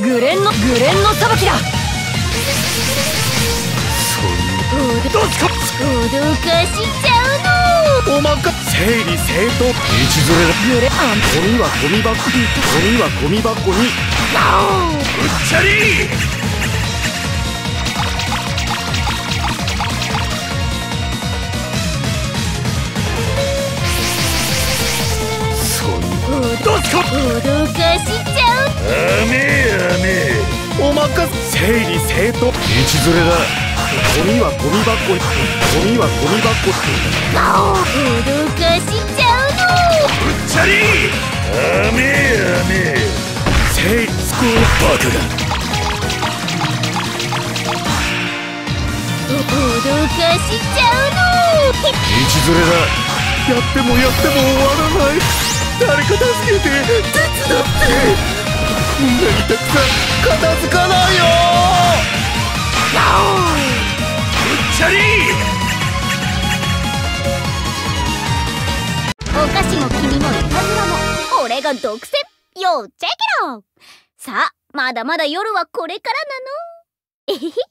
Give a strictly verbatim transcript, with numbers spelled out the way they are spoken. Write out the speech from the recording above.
グレンのグレンの裁きだ。 どうすか。 脅かしちゃうの。 おまか整理整頓。道連れだ。グレあんゴミはゴミ箱に、ゴミはゴミ箱に。うっちゃりどうすか。 脅かしちゃう。 あめえあめえおまか整理整頓。道連れだ。ゴミはゴミ箱に、ゴミはゴミ箱に。 脅かしちゃうの。 うっちゃりあめえあめえ整理スコーバカが。 脅かしちゃうの。 道連れだ。やってもやっても終わらない。誰か助けて、手伝って。みんなにたくさん片付かないよ。うっちゃりお菓子も君もいたずらも俺が独占。よっチェケロ。さあまだまだ夜はこれからなの。えへへ。